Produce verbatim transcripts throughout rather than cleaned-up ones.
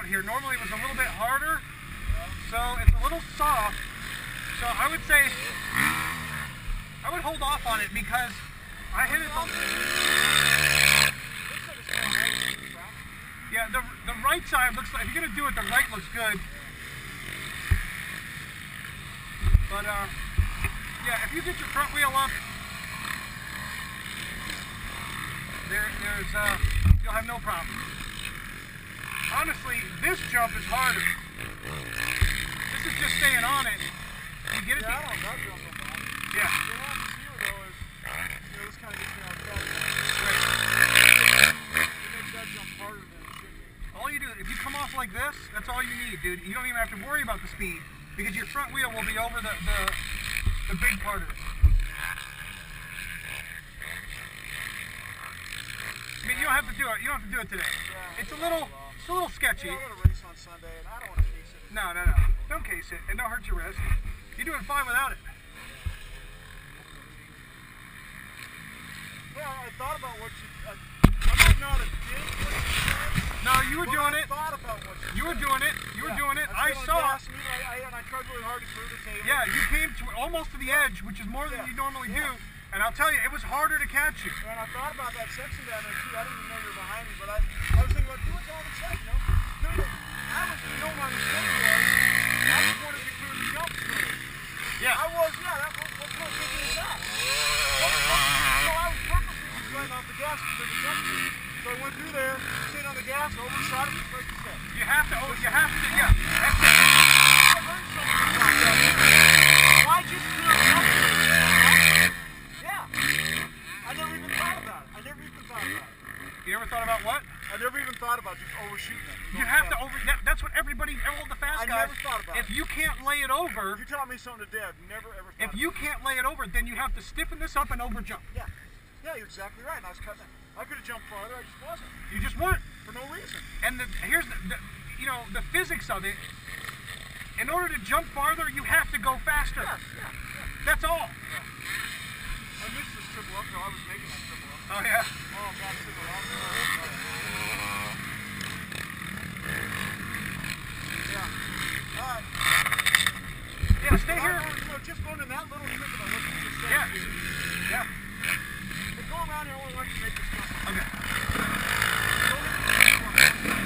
out here. Normally it was a little bit harder, so it's a little soft. So I would say I would hold off on it because I hit it. The, yeah, the the right side looks like if you're gonna do it, the right looks good. But uh, yeah, if you get your front wheel up, there there's uh, you'll have no problem. Honestly, this jump is harder. This is just staying on it. You get it? Yeah, I don't know that jump on that. Yeah. What happens here though is, you know, this kind of gets me out of trouble. Right. It makes that jump harder than it should be. All you do, if you come off like this, that's all you need, dude. You don't even have to worry about the speed because your front wheel will be over the the, the big part of it. I mean, you don't have to do it. You don't have to do it today. Yeah, it's a little, it's a little sketchy. Yeah, I'm gonna race on Sunday, and I don't want to case it. No, no, no. Don't case it, and don't hurt your wrist. You're doing fine without it. Well, I thought about what you. Uh, I might not have did what you said. No, you were doing I it. thought about what you. You were doing it. You were Yeah. doing it. I, I stood on saw. gas and I, I, and I tried really hard to clear the table. Yeah, you came to almost to the edge, which is more than Yeah. you normally Yeah. do. And I'll tell you, it was harder to catch you. And I thought about that section down there too. I didn't even know you were behind me, but I, I was thinking about doing it all the time, you know. Doing it. I was, you know, my mistake was. I just wanted to clear the jump through. Yeah. I was, yeah. That was what's going to get me is that. Well, so I was purposely just letting off the gas to clear the jump through. So I went through there, stayed on the gas, over the side of it, like you said. You have to. Oh, you have to. Yeah. That's it. I heard something about that. Why just clear the jump through? I never even thought about it. I never even thought about it. You ever thought about what? I never even thought about just overshooting it. You have to over. That, that's what everybody, all the fast I guys. never thought about If it. you can't lay it over, You taught me something today. I've never ever thought if about you can't lay it over, then you have to stiffen this up and over jump. it. Yeah. Yeah, you're exactly right. And I was cutting it. I could have jumped farther. I just wasn't. You just weren't. For no reason. And the, here's the, the, you know, the physics of it. In order to jump farther, you have to go faster. Yeah, yeah, yeah. That's all. yeah. I missed this triple up, though. I was making that triple up. Oh yeah. Oh, God, triple up. Yeah. All right. Yeah, stay here. I, you know, just going in that little trick about what you just said. Yeah. Dude. Yeah. But go around here. I want to let you make this jump. Okay. Go hit the next one.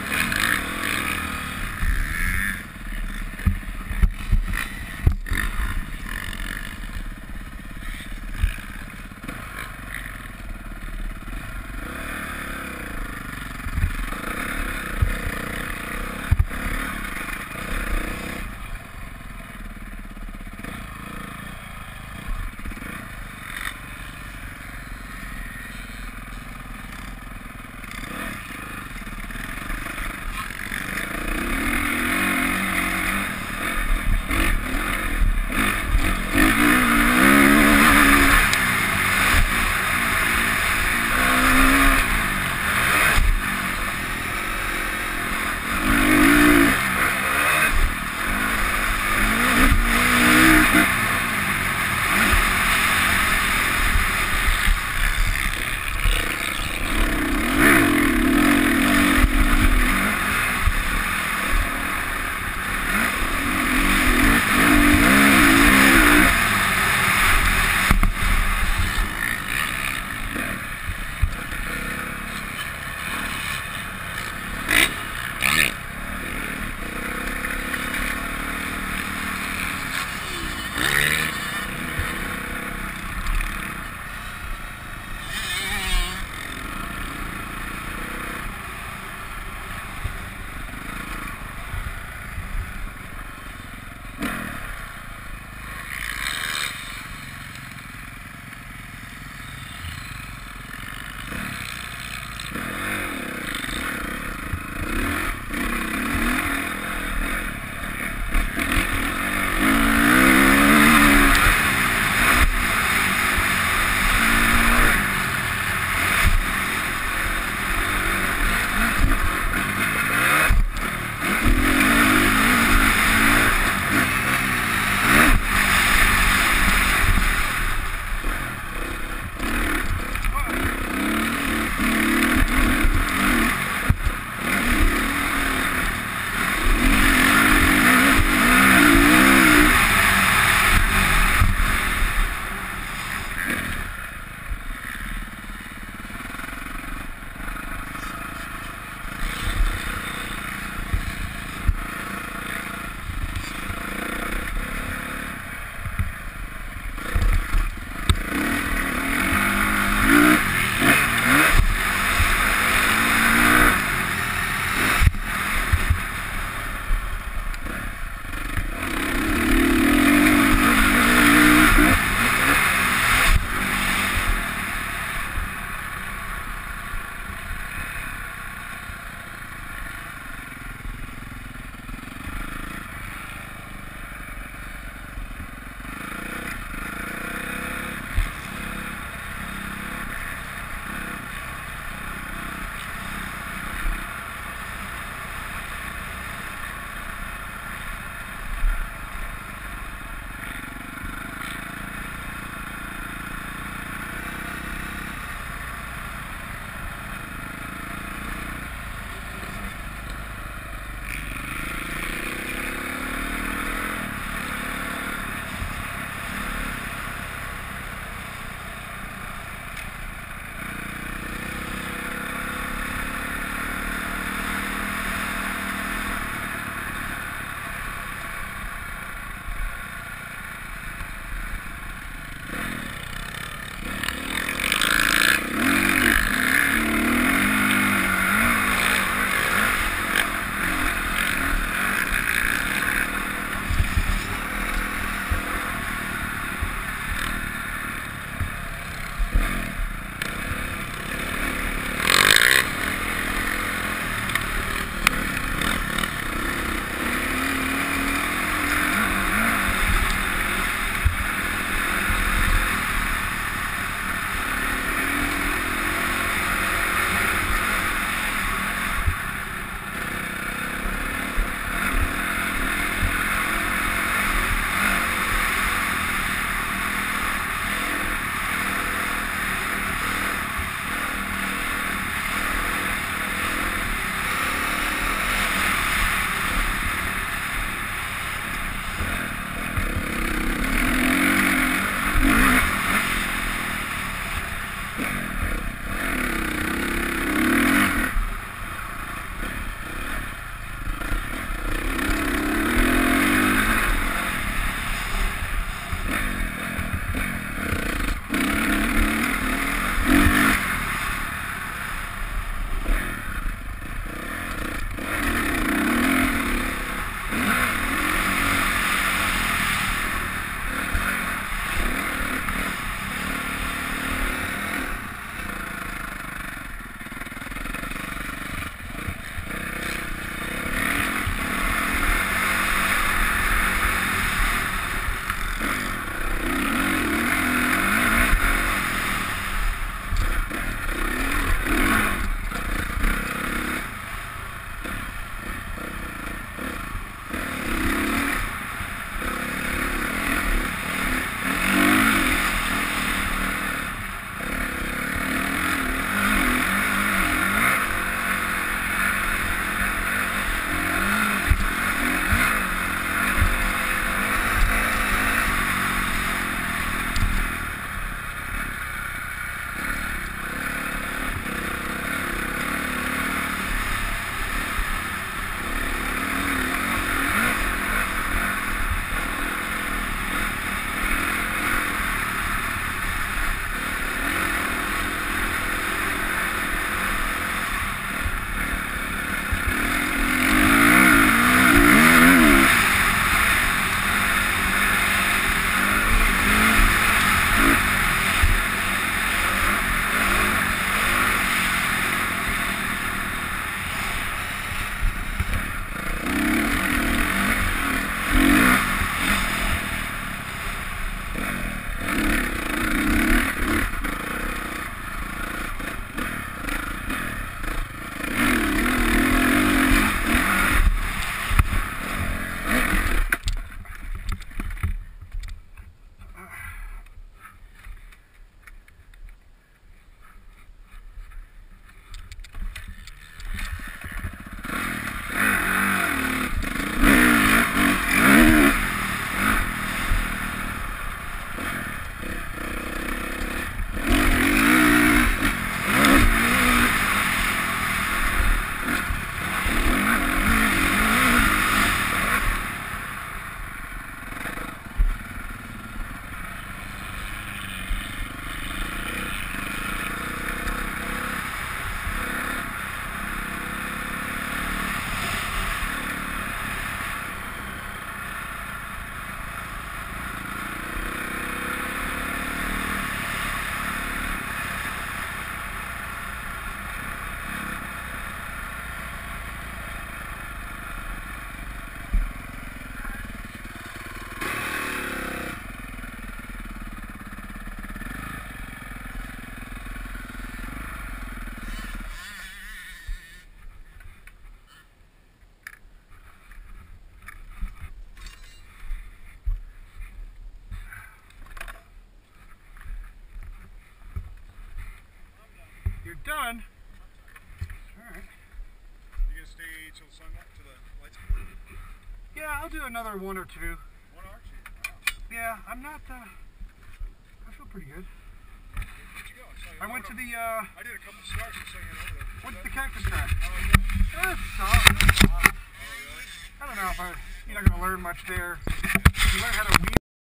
done. Alright. You gonna stay till the sun till the lights come on? Yeah, I'll do another one or two. One hour? Wow. Yeah, I'm not, uh, I feel pretty good. Where'd you go? I, saw you I went to over. the, uh, I did a couple stars and sang it over there. went to the cactus track. Oh, okay. It's soft. It's soft. Oh, really? I don't know if I, you're not going to learn much there. You learn how to weave